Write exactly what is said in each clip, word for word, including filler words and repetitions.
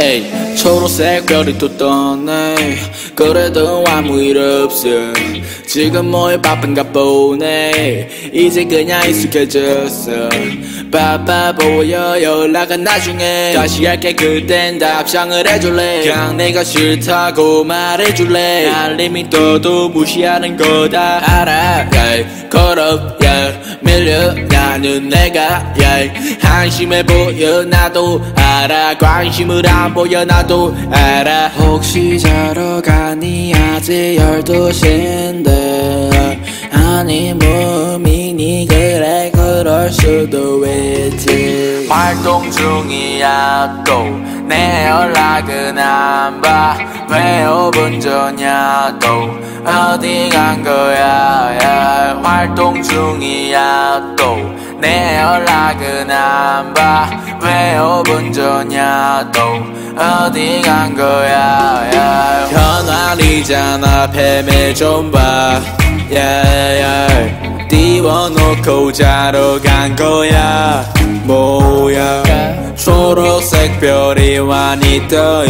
에이, 초록색 별이 또 떴네. 그래도 아무 일 없어. 지금 뭐에 바쁜가 보네. 이제 그냥 익숙해졌어. 바빠 보여 연락은 나중에 다시 할게. 그땐 답장을 해줄래. 그냥 내가 싫다고 말해줄래. 알림이 떠도 무시하는 거다 알아. yeah. 걸어 yeah. 밀려 나는 내가 yeah. 한심해 보여 나도 알아. 관심을 안 보여 나도 알아. 혹시 자러 가니 아직 열두 시인데 아니 무민이 그래 그럴 수도 있지. 활동 중이야 또 내 연락은 안 봐. 왜 오 분 전이야 또 어디 간 거야 yeah. 활동 중이야 또 내 연락은 안 봐. 왜 오 분 전이야 또 어디 간 거야 yeah. 현관이잖아 뱀에 좀 봐 yeah, yeah. 띄워놓고 자러 간 거야 뭐야 yeah. 초록색 별이 많이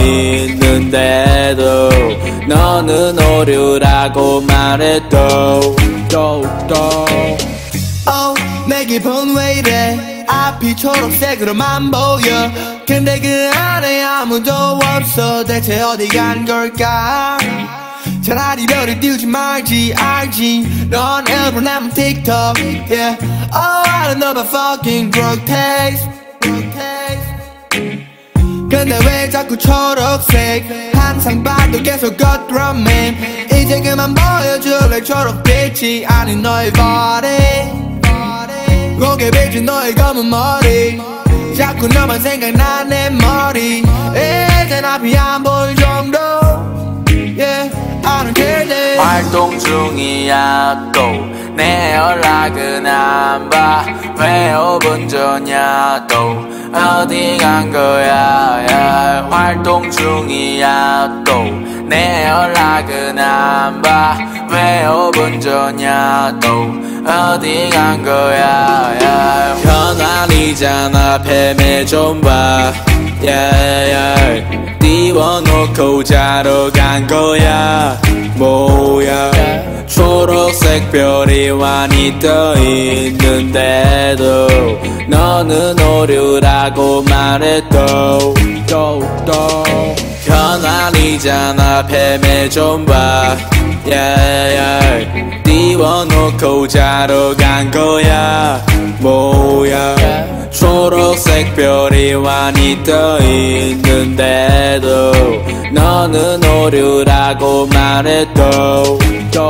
떠있는데도 너는 오류라고 말해도 또또 oh, 내 기분 왜 이래. 앞이 초록색으로만 보여. 근데 그 안에 아무도 없어. 대체 어디 간 걸까. 차라리 별을 띄우지 말지 알지. 넌 일부러 남은 틱톡 yeah. Oh I don't know about fucking drug taste. 근데 왜 자꾸 초록색. 항상 봐도 계속 겉드럼맨. 이제 그만 보여줄래. 초록빛이 아닌 너의 body. 고개 비친 너의 검은 머리. 자꾸 너만 생각나 내 머리. 이젠 앞이 안 보일 정도 yeah. I don't care that. 활동 중이야 또 내 연락은 안 봐. 왜 오 분 전이야 또 어디 간 거야 yeah. 활동 중이야 또 내 연락은 안 봐. 왜 오 분 전이야 또 어디 간 거야 yeah. 현관이잖아 뱀에 좀 봐 yeah, yeah. 띄워놓고 자러 간 거야 뭐야 yeah. 초록색 별이 많이 떠있는데도 너는 오류라고 말해도 또또 현관이잖아 뱀에 좀 봐 yeah, yeah. 띄워놓고 자러 간 거야 뭐야 yeah. 초록색 별이 많이 떠있는데도 너는 오류라고 말해도